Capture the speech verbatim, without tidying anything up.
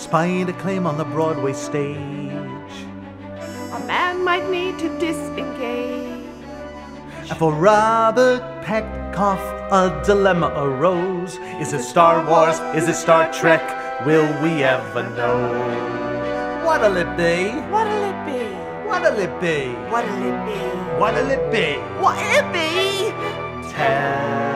despite acclaim on the Broadway stage. A man might need to disengage. And for Robert Petkoff, a dilemma arose. Is it Star Wars? Is it Star Trek? Will we ever know? What'll it be? What'll it be? What'll it be? What'll it be? What'll it be? What'll it be? Tell